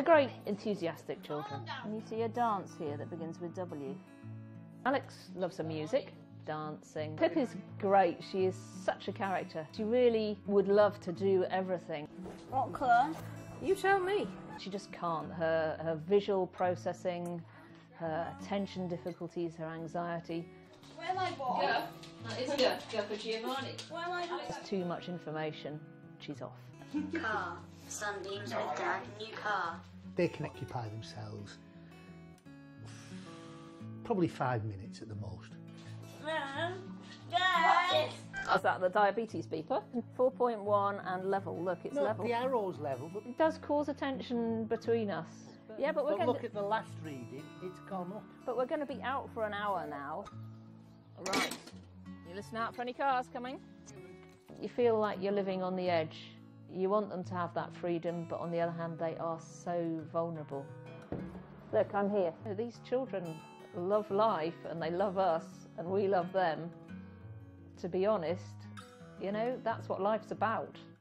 They're great, enthusiastic children. And you see a dance here that begins with W. Alex loves her music, dancing. Pip is great, she is such a character. She really would love to do everything. What colour? You tell me. She just can't. Her visual processing, her attention difficulties, her anxiety. Where am I born? Go. It's go. Go for Giovanni. Where am I born? It's too much information. She's off. Car. Sunbeams with Dad. New car. They can occupy themselves probably 5 minutes at the most. Is that the diabetes beeper? 4.1 and level. Look, it's No, level. the arrow's level, but It does cause a tension between us. Yeah, but we're going look at the last reading, it's gone up. But we're going to be out for an hour now. Right. You listen out for any cars coming. You feel like you're living on the edge. You want them to have that freedom, but on the other hand, they are so vulnerable. Look, I'm here. These children love life and they love us and we love them. To be honest, you know, that's what life's about.